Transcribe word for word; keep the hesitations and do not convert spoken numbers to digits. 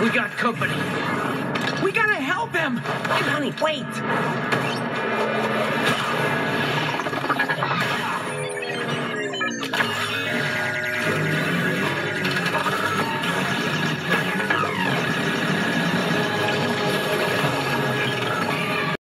We got company. We gotta help him! Hey, honey, wait!